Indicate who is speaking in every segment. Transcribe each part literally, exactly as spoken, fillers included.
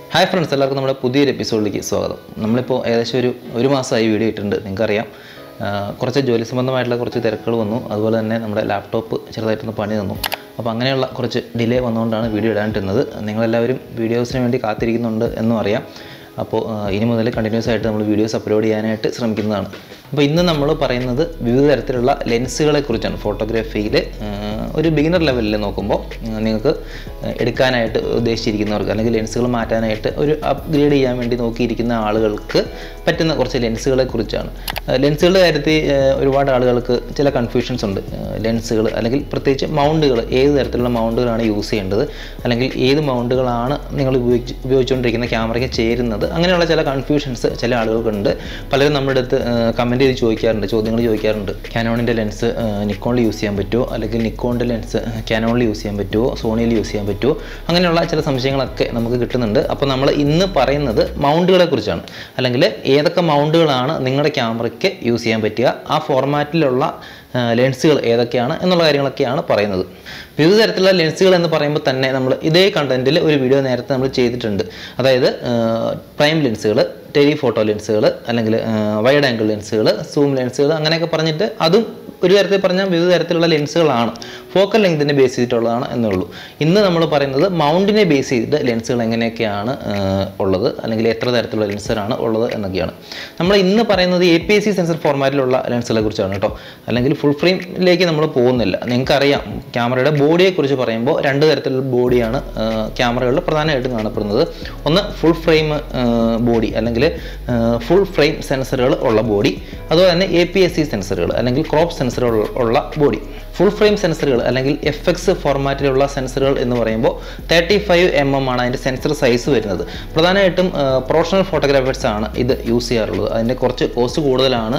Speaker 1: Hi friends, എല്ലാവർക്കും നമ്മുടെ പുതിയൊരു എപ്പിസോഡിലേക്ക് സ്വാഗതം. നമ്മളിപ്പോൾ ഏകദേശം ഒരു ഒരു മാസമായി വീഡിയോ ഇട്ടിട്ടുണ്ട്. നിങ്ങൾക്കറിയാം കുറച്ച് ജോലി സംബന്ധമായിട്ടുള്ള കുറച്ച് തിരക്കുകൾ വന്നു. അതുപോലെ തന്നെ നമ്മുടെ ലാപ്ടോപ്പ് ചെറുതായിട്ടൊന്ന് പണി തന്നു. അപ്പോൾ അങ്ങനെയുള്ള കുറച്ച് ഡിലേ വന്നുകൊണ്ടാണ് വീഡിയോ ഇടാനിട്ടുന്നത്. നിങ്ങളെല്ലാവരും വീഡിയോസിന് വേണ്ടി കാത്തിരിക്കുന്നുണ്ട് എന്നും അറിയാം. അപ്പോൾ ഇനി മുതൽ കണ്ടിന്യൂസ് ആയിട്ട് നമ്മൾ വീഡിയോസ് അപ്ലോഡ് ചെയ്യാനായിട്ട് ശ്രമിക്കുന്നതാണ്. അപ്പോൾ ഇന്ന് നമ്മൾ പറയുന്നത് വിവിധ തരത്തിലുള്ള ലെൻസുകളെ കുറിച്ചാണ്. ഫോട്ടോഗ്രാഫിയിൽ ഒരു ബിഗിനർ ലെവലിൽ നോക്കുമ്പോൾ നിങ്ങൾക്ക് എടുക്കാനായിട്ട് ഉദ്ദേശിച്ചിരിക്കുന്നവർക്ക് അല്ലെങ്കിൽ ലെൻസുകൾ മാറ്റാനായിട്ട് ഒരു അപ്ഗ്രേഡ് ചെയ്യാൻ വേണ്ടി നോക്കിയിരിക്കുന്ന ആളുകൾക്ക് പറ്റുന്ന കുറച്ച് ലെൻസുകളെ കുറിച്ചാണ്. ലെൻസുകളുടെ കാര്യത്തിൽ ഒരുപാട് ആളുകൾക്ക് ചില കൺഫ്യൂഷൻസ് ഉണ്ട്. ലെൻസുകൾ അല്ലെങ്കിൽ പ്രത്യേകിച്ച് മൗണ്ടുകൾ, ഏത് തരത്തിലുള്ള മൗണ്ടുകളാണ് യൂസ് ചെയ്യേണ്ടത്, അല്ലെങ്കിൽ ഏത് മൗണ്ടുകളാണ് നിങ്ങൾ ഉപയോഗിച്ച് ഉപയോഗിച്ചുകൊണ്ടിരിക്കുന്ന ക്യാമറയ്ക്ക് ചേരുന്നത്, അങ്ങനെയുള്ള ചില കൺഫ്യൂഷൻസ് ചില ആളുകൾക്കുണ്ട്. പലരും നമ്മുടെ അടുത്ത് കമൻറ്റ് ചെയ്ത് ചോദിക്കാറുണ്ട്, ചോദ്യങ്ങൾ ചോദിക്കാറുണ്ട്. കാനോണിൻ്റെ ലെൻസ് നിക്കോണിൽ യൂസ് ചെയ്യാൻ പറ്റുമോ, അല്ലെങ്കിൽ നിക്കോണിൻ്റെ ലെൻസ് കാനോണിൽ യൂസ് ചെയ്യാൻ പറ്റുമോ, സോണിയിൽ യൂസ് ചെയ്യാൻ പറ്റുമോ, അങ്ങനെയുള്ള ചില സംശയങ്ങളൊക്കെ നമുക്ക് കിട്ടുന്നുണ്ട്. അപ്പോൾ നമ്മൾ ഇന്ന് പറയുന്നത് മൗണ്ടുകളെ കുറിച്ചാണ്. അല്ലെങ്കിൽ ഏതൊക്കെ മൗണ്ടുകളാണ് നിങ്ങളുടെ ക്യാമറയ്ക്ക് യൂസ് ചെയ്യാൻ പറ്റുക, ആ ഫോർമാറ്റിലുള്ള ലെൻസുകൾ ഏതൊക്കെയാണ് എന്നുള്ള കാര്യങ്ങളൊക്കെയാണ് പറയുന്നത്. വിവിധ തരത്തിലുള്ള ലെൻസുകൾ എന്ന് പറയുമ്പോൾ തന്നെ നമ്മൾ ഇതേ കണ്ടന്റിൽ ഒരു വീഡിയോ നേരത്തെ നമ്മൾ ചെയ്തിട്ടുണ്ട്. അതായത് പ്രൈം ലെൻസുകൾ, ടെലിഫോട്ടോ ലെൻസുകൾ, അല്ലെങ്കിൽ വൈഡ് ആംഗിൾ ലെൻസുകൾ, സൂം ലെൻസുകൾ, അങ്ങനെയൊക്കെ പറഞ്ഞിട്ട് അതും ഒരു തരത്തിൽ പറഞ്ഞാൽ വിവിധ തരത്തിലുള്ള ലെൻസുകളാണ്. ഫോക്കൽ ലെങ്തിനെ ബേസ് ചെയ്തിട്ടുള്ളതാണ് എന്നുള്ളൂ. ഇന്ന് നമ്മൾ പറയുന്നത് മൗണ്ടിനെ ബേസ് ചെയ്തിട്ട് ലെൻസുകൾ എങ്ങനെയൊക്കെയാണ് ഉള്ളത്, അല്ലെങ്കിൽ എത്ര തരത്തിലുള്ള ലെൻസുകളാണ് ഉള്ളത് എന്നൊക്കെയാണ്. നമ്മൾ ഇന്ന് പറയുന്നത് A P S C sensor ഫോർമാറ്റിലുള്ള ലെൻസുകളെ കുറിച്ചാണ് കേട്ടോ. അല്ലെങ്കിൽ ഫുൾ ഫ്രെയിമിലേക്ക് നമ്മൾ പോകുന്നില്ല. നിങ്ങൾക്കറിയാം, ക്യാമറയുടെ ബോഡിയെക്കുറിച്ച് പറയുമ്പോൾ രണ്ട് തരത്തിലുള്ള ബോഡിയാണ് ക്യാമറകളിൽ പ്രധാനമായിട്ടും കാണപ്പെടുന്നത്. ഒന്ന് ഫുൾ ഫ്രെയിം ബോഡി, അല്ലെങ്കിൽ ഫുൾ ഫ്രെയിം സെൻസറുകൾ ഉള്ള ബോഡി. അതുപോലെ തന്നെ എ പി എസ് സി സെൻസറുകൾ അല്ലെങ്കിൽ ക്രോപ്പ് സെൻസറുകൾ ഉള്ള ബോഡി. ഫുൾ ഫ്രെയിം സെൻസറുകൾ അല്ലെങ്കിൽ എഫ് എക്സ് ഫോർമാറ്റിലുള്ള സെൻസറുകൾ എന്ന് പറയുമ്പോൾ തേർട്ടി ഫൈവ് എം എം ആണ് അതിൻ്റെ സെൻസർ സൈസ് വരുന്നത്. പ്രധാനമായിട്ടും പ്രൊഫഷണൽ ഫോട്ടോഗ്രാഫേഴ്സ് ആണ് ഇത് യൂസ് ചെയ്യാറുള്ളത്. അതിൻ്റെ കുറച്ച് കോസ്റ്റ് കൂടുതലാണ്.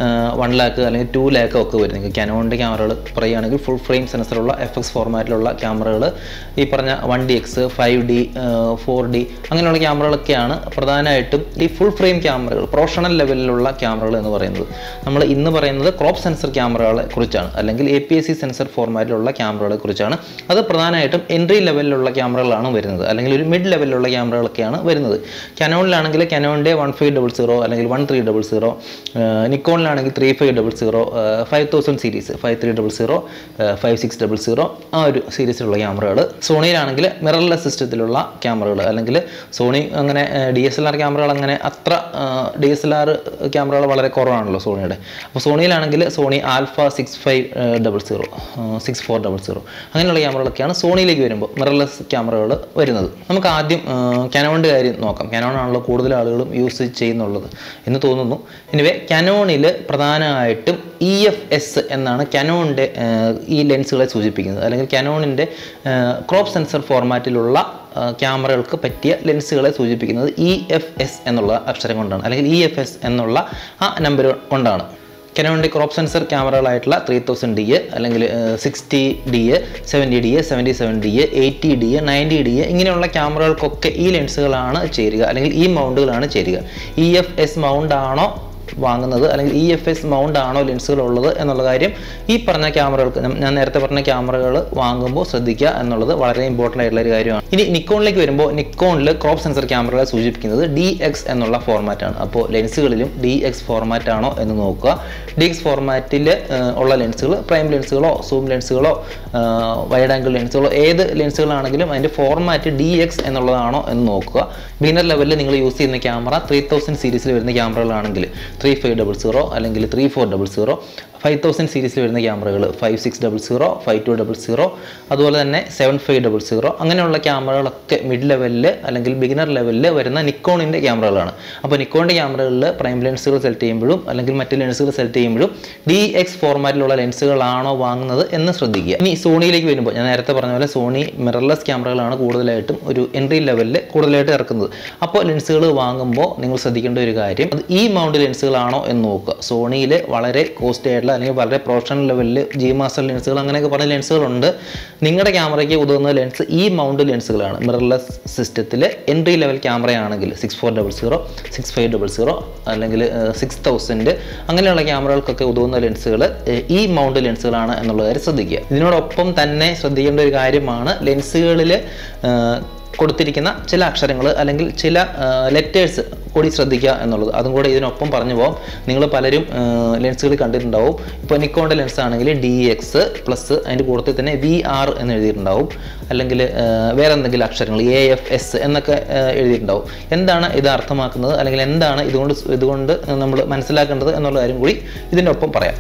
Speaker 1: വൺ ലാക്ക് അല്ലെങ്കിൽ ടു ലാക്ക് ഒക്കെ വരുന്നത്. കാനോണിൻ്റെ ക്യാമറകൾ പറയുകയാണെങ്കിൽ ഫുൾ ഫ്രെയിം സെൻസറുള്ള എഫ് എക്സ് ഫോർമാറ്റിലുള്ള ക്യാമറകൾ ഈ പറഞ്ഞ one D X, five D, four D അങ്ങനെയുള്ള ക്യാമറകളൊക്കെയാണ് പ്രധാനമായിട്ടും ഈ ഫുൾ ഫ്രെയിം ക്യാമറകൾ, പ്രൊഫഷണൽ ലെവലിലുള്ള ക്യാമറകൾ എന്ന് പറയുന്നത്. നമ്മൾ ഇന്ന് പറയുന്നത് ക്രോപ്പ് സെൻസർ ക്യാമറകളെ കുറിച്ചാണ്, അല്ലെങ്കിൽ A P S C sensor ഫോർമാറ്റിലുള്ള ക്യാമറകളെ കുറിച്ചാണ്. അത് പ്രധാനമായിട്ടും എൻട്രി ലെവലിലുള്ള ക്യാമറകളാണ് വരുന്നത്, അല്ലെങ്കിൽ ഒരു മിഡ് ലെവലിലുള്ള ക്യാമറകളൊക്കെയാണ് വരുന്നത്. കാനോണിലാണെങ്കിൽ കാനോണിൻ്റെ വൺ ഫൈവ് ഡബിൾ സീറോ അല്ലെങ്കിൽ വൺ ത്രീ ഡബിൾ സീറോ, നിക്കോണിലാണെങ്കിൽ three five double zero, five thousand series, five three double zero, five six double zero ആ ഒരു സീരീസിലുള്ള ക്യാമറകൾ. സോണിയിലാണെങ്കിൽ മിറർലെസ് സിസ്റ്റത്തിലുള്ള ക്യാമറകൾ, അല്ലെങ്കിൽ സോണി അങ്ങനെ ഡി എസ് എൽ ആർ ക്യാമറകൾ അങ്ങനെ അത്ര ഡി എസ് എൽ ആർ ക്യാമറകൾ വളരെ കുറവാണല്ലോ സോണിയുടെ. അപ്പോൾ സോണിയിലാണെങ്കിൽ Sony alpha six five double zero, six four double zero അങ്ങനെയുള്ള ക്യാമറകളൊക്കെയാണ് സോണിയിലേക്ക് വരുമ്പോൾ മിറർലെസ് ക്യാമറകൾ വരുന്നത്. നമുക്ക് ആദ്യം കാനോണിൻ്റെ കാര്യം നോക്കാം. കാനോണാണല്ലോ കൂടുതൽ ആളുകളും യൂസ് ചെയ്യുന്നുള്ളത് എന്ന് തോന്നുന്നു. എനിവേ കാനോണിൽ പ്രധാനമായിട്ടും ഇ എഫ് എസ് എന്നാണ് കാനോണിൻ്റെ ഈ ലെൻസുകളെ സൂചിപ്പിക്കുന്നത്. അല്ലെങ്കിൽ കാനോണിൻ്റെ ക്രോപ്പ് സെൻസർ ഫോർമാറ്റിലുള്ള ക്യാമറകൾക്ക് പറ്റിയ ലെൻസുകളെ സൂചിപ്പിക്കുന്നത് ഇ എഫ് എസ് എന്നുള്ള അക്ഷരം കൊണ്ടാണ്, അല്ലെങ്കിൽ ഇ എഫ് എസ് എന്നുള്ള ആ നമ്പർ കൊണ്ടാണ്. കാനോണിൻ്റെ ക്രോപ്പ് സെൻസർ ക്യാമറകളായിട്ടുള്ള ത്രീ തൗസൻഡ് ഡി, അല്ലെങ്കിൽ sixty D, seventy D, seventy seven D, eighty D, ninety D ഇങ്ങനെയുള്ള ക്യാമറകൾക്കൊക്കെ ഈ ലെൻസുകളാണ് ചേരുക, അല്ലെങ്കിൽ ഈ മൗണ്ടുകളാണ് ചേരുക. ഇ എഫ് എസ് മൗണ്ട് ആണോ വാങ്ങുന്നത്, അല്ലെങ്കിൽ ഇ എഫ് എസ് മൗണ്ട് ആണോ ലെൻസുകൾ ഉള്ളത് എന്നുള്ള കാര്യം ഈ പറഞ്ഞ ക്യാമറകൾക്ക്, ഞാൻ നേരത്തെ പറഞ്ഞ ക്യാമറകൾ വാങ്ങുമ്പോൾ ശ്രദ്ധിക്കുക എന്നുള്ളത് വളരെ ഇമ്പോർട്ടൻ്റ് ആയിട്ടുള്ള ഒരു കാര്യമാണ്. ഇനി നിക്കോണിലേക്ക് വരുമ്പോൾ നിക്കോണിൽ ക്രോപ്പ് സെൻസർ ക്യാമറകളെ സൂചിപ്പിക്കുന്നത് ഡി എക്സ് എന്നുള്ള ഫോർമാറ്റാണ്. അപ്പോൾ ലെൻസുകളിലും ഡി എക്സ് ഫോർമാറ്റ് ആണോ എന്ന് നോക്കുക. ഡി എക്സ് ഫോർമാറ്റിൽ ഉള്ള ലെൻസുകൾ പ്രൈം ലെൻസുകളോ സൂം ലെൻസുകളോ വൈഡ് ആംഗിൾ ലെൻസുകളോ ഏത് ലെൻസുകളാണെങ്കിലും അതിൻ്റെ ഫോർമാറ്റ് ഡി എക്സ് എന്നുള്ളതാണോ എന്ന് നോക്കുക. ബിഗിനർ ലെവലിൽ നിങ്ങൾ യൂസ് ചെയ്യുന്ന ക്യാമറ ത്രീ തൗസൻഡ് സീരീസിൽ വരുന്ന ക്യാമറകളാണെങ്കിൽ ത്രീ ഫൈവ് ഡബിൾ സീറോ അല്ലെങ്കിൽ three four double zero, five thousand സീരീസിൽ വരുന്ന ക്യാമറകൾ five six double zero, five two double zero, അതുപോലെ തന്നെ സെവൻ ഫൈവ് ഡബിൾ സീറോ അങ്ങനെയുള്ള ക്യാമറകളൊക്കെ മിഡ് ലെവലിൽ അല്ലെങ്കിൽ ബിഗിനർ ലെവലിൽ വരുന്ന നിക്കോണിൻ്റെ ക്യാമറകളാണ്. അപ്പോൾ നിക്കോണിൻ്റെ ക്യാമറകളിൽ പ്രൈം ലെൻസുകൾ സെലക്ട് ചെയ്യുമ്പോഴും അല്ലെങ്കിൽ മറ്റ് ലെൻസുകൾ സെലക്ട് ചെയ്യുമ്പോഴും ഡി എക്സ് ഫോർമാറ്റിലുള്ള ലെൻസുകളാണോ വാങ്ങുന്നത് എന്ന് ശ്രദ്ധിക്കുക. ഇനി സോണിയിലേക്ക് വരുമ്പോൾ ഞാൻ നേരത്തെ പറഞ്ഞ പോലെ സോണി മിറർലെസ് ക്യാമറകളാണ് കൂടുതലായിട്ടും ഒരു എൻട്രി ലെവലിൽ കൂടുതലായിട്ട് ഇറക്കുന്നത്. അപ്പോൾ ലെൻസുകൾ വാങ്ങുമ്പോൾ നിങ്ങൾ ശ്രദ്ധിക്കേണ്ട ഒരു കാര്യം, അത് ഈ മൗണ്ട് ലെൻസുകളാണോ എന്ന് നോക്കുക. സോണിയിൽ വളരെ കോസ്റ്റ് ആയിട്ടുള്ള അല്ലെങ്കിൽ വളരെ പ്രൊഫഷണൽ ലെവലിൽ ജി മാസ്റ്റർ ലെൻസുകൾ അങ്ങനെയൊക്കെ പറഞ്ഞ ലെൻസുകളുണ്ട്. നിങ്ങളുടെ ക്യാമറയ്ക്ക് ഉതകുന്ന ലെൻസ് ഈ മൗണ്ട് ലെൻസുകളാണ്. മിറർലെസ് സിസ്റ്റത്തിൽ എൻട്രി ലെവൽ ക്യാമറയാണെങ്കിൽ six four double zero, six five double zero അല്ലെങ്കിൽ സിക്സ് തൗസൻഡ് അങ്ങനെയുള്ള ക്യാമറകൾക്കൊക്കെ ഉതകുന്ന ലെൻസുകൾ ഈ മൗണ്ട് ലെൻസുകളാണ് എന്നുള്ള കാര്യം ശ്രദ്ധിക്കുക. ഇതിനോടൊപ്പം തന്നെ ശ്രദ്ധിക്കേണ്ട ഒരു കാര്യമാണ് ലെൻസുകളിൽ കൊടുത്തിരിക്കുന്ന ചില അക്ഷരങ്ങൾ അല്ലെങ്കിൽ ചില ലെറ്റേഴ്സ് കൂടി ശ്രദ്ധിക്കുക എന്നുള്ളത് അതും കൂടെ ഇതിനൊപ്പം പറഞ്ഞു പോകാം. നിങ്ങൾ പലരും ലെൻസുകൾ കണ്ടിട്ടുണ്ടാവും. ഇപ്പോൾ നിക്കോണിൻ്റെ ലെൻസ് ആണെങ്കിൽ ഡി എക്സ് പ്ലസ് അതിൻ്റെ കൂട്ടത്തിൽ തന്നെ വി ആർ എന്ന് എഴുതിയിട്ടുണ്ടാവും, അല്ലെങ്കിൽ വേറെ എന്തെങ്കിലും അക്ഷരങ്ങൾ എ എഫ് എസ് എന്നൊക്കെ എഴുതിയിട്ടുണ്ടാവും. എന്താണ് ഇത് അർത്ഥമാക്കുന്നത്, അല്ലെങ്കിൽ എന്താണ് ഇതുകൊണ്ട് ഇതുകൊണ്ട് നമ്മൾ മനസ്സിലാക്കേണ്ടത് എന്നുള്ള കാര്യം കൂടി ഇതിൻ്റെ ഒപ്പം പറയാം.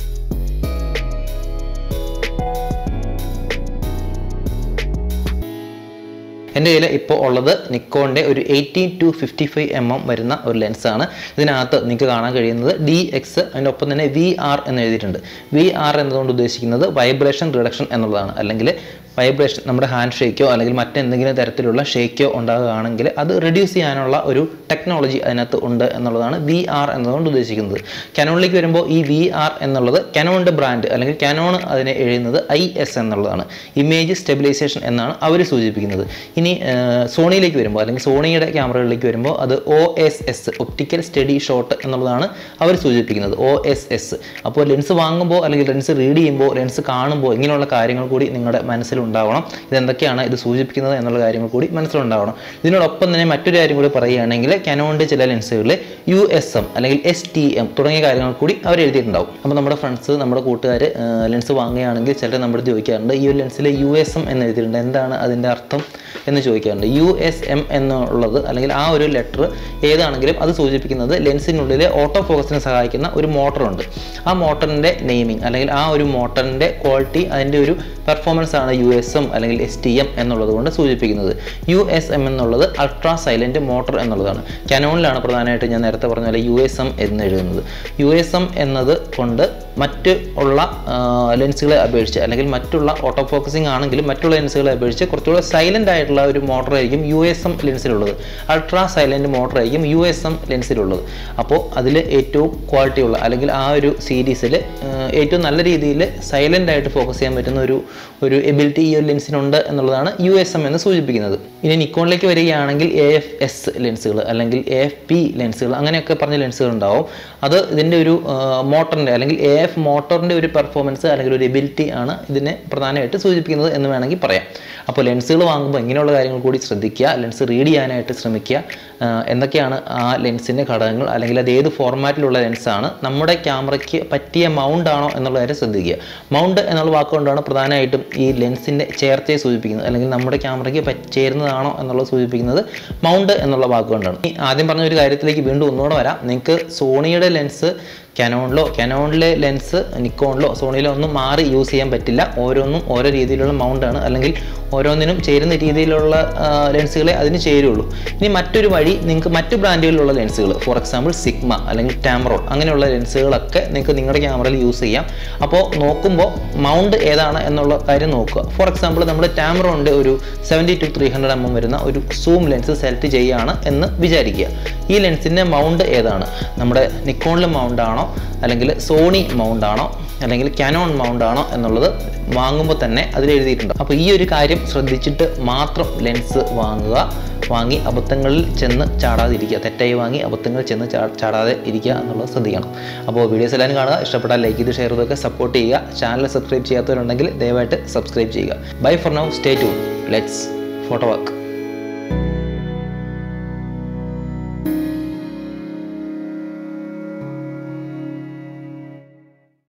Speaker 1: എൻ്റെ കയ്യിൽ ഇപ്പോൾ ഉള്ളത് നിക്കോണിൻ്റെ ഒരു eighteen to fifty five M M വരുന്ന ഒരു ലെൻസാണ്. ഇതിനകത്ത് നിങ്ങൾക്ക് കാണാൻ കഴിയുന്നത് ഡി എക്സ്, അതിൻ്റെ ഒപ്പം തന്നെ വി ആർ എന്ന് എഴുതിയിട്ടുണ്ട്. വി ആർ എന്നതുകൊണ്ട് ഉദ്ദേശിക്കുന്നത് വൈബ്രേഷൻ റിഡക്ഷൻ എന്നുള്ളതാണ്. അല്ലെങ്കിൽ വൈബ്രേഷൻ നമ്മുടെ ഹാൻഡ് ഷേക്കോ അല്ലെങ്കിൽ മറ്റെന്തെങ്കിലും തരത്തിലുള്ള ഷേക്കോ ഉണ്ടാകുകയാണെങ്കിൽ അത് റിഡ്യൂസ് ചെയ്യാനുള്ള ഒരു ടെക്നോളജി അതിനകത്ത് ഉണ്ട് എന്നുള്ളതാണ് വി ആർ എന്നതുകൊണ്ട് ഉദ്ദേശിക്കുന്നത്. കാനോണിലേക്ക് വരുമ്പോൾ ഈ വി ആർ എന്നുള്ളത് കാനോണിൻ്റെ ബ്രാൻഡ് അല്ലെങ്കിൽ കാനോൺ അതിനെ എഴുതുന്നത് ഐ എസ് എന്നുള്ളതാണ്. ഇമേജ് സ്റ്റെബിലൈസേഷൻ എന്നാണ് അവർ സൂചിപ്പിക്കുന്നത്. ഇനി സോണിയിലേക്ക് വരുമ്പോൾ അല്ലെങ്കിൽ സോണിയുടെ ക്യാമറകളിലേക്ക് വരുമ്പോൾ അത് O S S optical steady shot എന്നുള്ളതാണ് അവർ സൂചിപ്പിക്കുന്നത്, ഒ എസ് എസ്. അപ്പോൾ ലെൻസ് വാങ്ങുമ്പോൾ അല്ലെങ്കിൽ ലെൻസ് റീഡ് ചെയ്യുമ്പോൾ ലെൻസ് കാണുമ്പോൾ ഇങ്ങനെയുള്ള കാര്യങ്ങൾ കൂടി നിങ്ങളുടെ മനസ്സിൽ ഉണ്ടാവണം. ഇതെന്തൊക്കെയാണ് ഇത് സൂചിപ്പിക്കുന്നത് എന്നുള്ള കാര്യങ്ങൾ കൂടി മനസ്സിലുണ്ടാവണം. ഇതിനോടൊപ്പം തന്നെ മറ്റൊരു കാര്യം കൂടി പറയുകയാണെങ്കിൽ കാനോണിൻ്റെ ചില ലെൻസുകളിൽ യു എസ് എം അല്ലെങ്കിൽ എസ് ടി എം തുടങ്ങിയ കാര്യങ്ങൾ കൂടി അവർ എഴുതിയിട്ടുണ്ടാവും. അപ്പോൾ നമ്മുടെ ഫ്രണ്ട്സ് നമ്മുടെ കൂട്ടുകാർ ലെൻസ് വാങ്ങുകയാണെങ്കിൽ ചിലർ നമ്മുടെ ചോദിക്കാറുണ്ട് ഈ ഒരു ലെൻസിൽ യു എസ് എം എന്ന് എഴുതിയിട്ടുണ്ട്, എന്താണ് അതിൻ്റെ അർത്ഥം എന്ന് ചോദിക്കാറുണ്ട്. യു എസ് എം എന്നുള്ളത് അല്ലെങ്കിൽ ആ ഒരു ലെറ്റർ ഏതാണെങ്കിലും അത് സൂചിപ്പിക്കുന്നത് ലെൻസിനുള്ളിൽ ഓട്ടോ ഫോക്കസിനെ സഹായിക്കുന്ന ഒരു മോട്ടറുണ്ട്. ആ മോട്ടറിൻ്റെ നെയിമിങ് അല്ലെങ്കിൽ ആ ഒരു മോട്ടറിൻ്റെ ക്വാളിറ്റി അതിൻ്റെ ഒരു പെർഫോമൻസ് ആണ് യു എസ് എം അല്ലെങ്കിൽ എസ് ടി എം എന്നുള്ളത് കൊണ്ട് സൂചിപ്പിക്കുന്നത്. യു എസ് എം എന്നുള്ളത് അൾട്രാ സൈലൻറ്റ് മോട്ടർ എന്നുള്ളതാണ്. കാനോണിലാണ് പ്രധാനമായിട്ട് ഞാൻ നേരത്തെ പറഞ്ഞ പോലെ യു എസ് എം എന്ന് എഴുതുന്നത്. യു എസ് എം എന്നത് കൊണ്ട് മറ്റ് ഉള്ള ലെൻസുകളെ അപേക്ഷിച്ച് അല്ലെങ്കിൽ മറ്റുള്ള ഓട്ടോ ഫോക്കസിങ് ആണെങ്കിലും മറ്റുള്ള ലെൻസുകളെ അപേക്ഷിച്ച് കുറച്ചുകൂടെ സൈലൻ്റ് ആയിട്ടുള്ള ഒരു മോട്ടറായിരിക്കും യു എസ് എം ലെൻസിലുള്ളത്. അൾട്രാ സൈലൻറ്റ് മോട്ടറായിരിക്കും യു എസ് എം ലെൻസിലുള്ളത്. അപ്പോൾ അതിൽ ഏറ്റവും ക്വാളിറ്റി ഉള്ള അല്ലെങ്കിൽ ആ ഒരു സീരീസിൽ ഏറ്റവും നല്ല രീതിയിൽ സൈലൻ്റ് ആയിട്ട് ഫോക്കസ് ചെയ്യാൻ പറ്റുന്ന ഒരു ഒരു എബിലിറ്റി ഈ ഒരു ലെൻസിനുണ്ട് എന്നുള്ളതാണ് യു എസ് എം എന്ന് സൂചിപ്പിക്കുന്നത്. ഇനി നിക്കോണിലേക്ക് വരികയാണെങ്കിൽ എ എഫ് എസ് ലെൻസുകൾ അല്ലെങ്കിൽ എ എഫ് പി ലെൻസുകൾ അങ്ങനെയൊക്കെ പറഞ്ഞ ലെൻസുകൾ ഉണ്ടാവും. അത് ഇതിൻ്റെ ഒരു മോട്ടറിൻ്റെ അല്ലെങ്കിൽ എ എഫ് മോട്ടറിൻ്റെ ഒരു പെർഫോമൻസ് അല്ലെങ്കിൽ ഒരു എബിലിറ്റി ആണ് ഇതിനെ പ്രധാനമായിട്ട് സൂചിപ്പിക്കുന്നത് എന്ന് വേണമെങ്കിൽ പറയാം. അപ്പോൾ ലെൻസുകൾ വാങ്ങുമ്പോൾ ഇങ്ങനെയുള്ള കാര്യങ്ങൾ കൂടി ശ്രദ്ധിക്കുക, ലെൻസ് റീഡ് ചെയ്യാനായിട്ട് ശ്രമിക്കുക. എന്തൊക്കെയാണ് ആ ലെൻസിൻ്റെ ഘടകങ്ങൾ അല്ലെങ്കിൽ അത് ഏത് ഫോർമാറ്റിലുള്ള ലെൻസാണ്, നമ്മുടെ ക്യാമറയ്ക്ക് പറ്റിയ മൗണ്ട് ആണോ എന്നുള്ള കാര്യം ശ്രദ്ധിക്കുക. മൗണ്ട് എന്നുള്ള വാക്കുകൊണ്ടാണ് പ്രധാനമായിട്ടും ഈ ലെൻസിൻ്റെ ചേർച്ചയെ സൂചിപ്പിക്കുന്നത് അല്ലെങ്കിൽ നമ്മുടെ ക്യാമറയ്ക്ക് ചേരുന്നതാണോ എന്നുള്ളത് സൂചിപ്പിക്കുന്നത് മൗണ്ട് എന്നുള്ള വാക്കുകൊണ്ടാണ്. ഈ ആദ്യം പറഞ്ഞ ഒരു കാര്യത്തിലേക്ക് വീണ്ടും ഒന്നുകൂടെ വരാം. നിങ്ങൾക്ക് സോണിയുടെ ലെൻസ് കാനോണിലോ കാനോണിലെ ലെൻസ് നിക്കോണിലോ സോണിയിലോ ഒന്നും മാറി യൂസ് ചെയ്യാൻ പറ്റില്ല. ഓരോന്നും ഓരോ രീതിയിലുള്ള മൗണ്ടാണ് അല്ലെങ്കിൽ ഓരോന്നിനും ചേരുന്ന രീതിയിലുള്ള ലെൻസുകളെ അതിന് ചേരുള്ളൂ. ഇനി മറ്റൊരു വഴി നിങ്ങൾക്ക് മറ്റു ബ്രാൻഡുകളിലുള്ള ലെൻസുകൾ ഫോർ എക്സാമ്പിൾ സിഗ്മ അല്ലെങ്കിൽ ടാമറോൺ അങ്ങനെയുള്ള ലെൻസുകളൊക്കെ നിങ്ങൾക്ക് നിങ്ങളുടെ ക്യാമറയിൽ യൂസ് ചെയ്യാം. അപ്പോൾ നോക്കുമ്പോൾ മൗണ്ട് ഏതാണ് എന്നുള്ള കാര്യം നോക്കുക. ഫോർ എക്സാമ്പിൾ നമ്മൾ ടാമറോണിൻ്റെ ഒരു seventy to three hundred M M വരുന്ന ഒരു സൂം ലെൻസ് സെലക്ട് ചെയ്യുകയാണ് എന്ന് വിചാരിക്കുക. ഈ ലെൻസിൻ്റെ മൗണ്ട് ഏതാണ്? നമ്മുടെ നിക്കോണിലെ മൗണ്ട് ആണോ അല്ലെങ്കിൽ സോണി മൗണ്ട് ആണോ അല്ലെങ്കിൽ കാനോൺ മൗണ്ട് ആണോ എന്നുള്ളത് വാങ്ങുമ്പോൾ തന്നെ അതിൽ എഴുതിയിട്ടുണ്ട്. അപ്പോൾ ഈ ഒരു കാര്യം ശ്രദ്ധിച്ചിട്ട് മാത്രം ലെൻസ് വാങ്ങുക. വാങ്ങി അബദ്ധങ്ങളിൽ ചെന്ന് ചാടാതിരിക്കുക, തെറ്റായി വാങ്ങി അബദ്ധങ്ങളിൽ ചെന്ന് ചാടാതെ ഇരിക്കുക എന്നുള്ളത് ശ്രദ്ധിക്കണം. അപ്പോൾ വീഡിയോസ് എല്ലാവരും കാണുക, ഇഷ്ടപ്പെട്ടാൽ ലൈക്ക് ചെയ്ത് ഷെയർ ചെയ്തൊക്കെ സപ്പോർട്ട് ചെയ്യുക. ചാനൽ സബ്സ്ക്രൈബ് ചെയ്യാത്തവരുണ്ടെങ്കിൽ ദയവായിട്ട് സബ്സ്ക്രൈബ് ചെയ്യുക. Bye for now, stay tune, let's photo work.